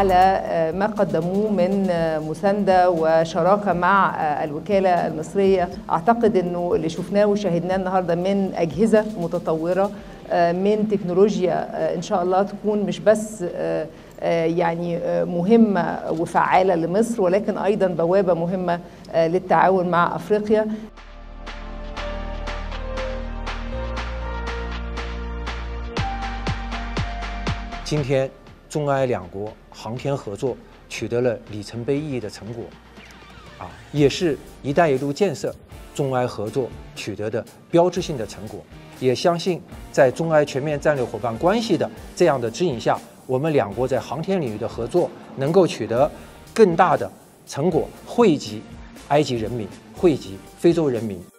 على ما قدموه من مساندة وشراكة مع الوكالة المصرية. أعتقد أنه اللي شفناه وشاهدناه النهاردة من أجهزة متطورة، من تكنولوجيا إن شاء الله تكون مش بس يعني مهمة وفعالة لمصر، ولكن أيضا بوابة مهمة للتعاون مع أفريقيا. 今天，中埃两国航天合作取得了里程碑意义的成果，也是“一带一路”建设中埃合作取得的标志性的成果。也相信，在中埃全面战略伙伴关系的这样的指引下，我们两国在航天领域的合作能够取得更大的成果，惠及埃及人民，惠及非洲人民。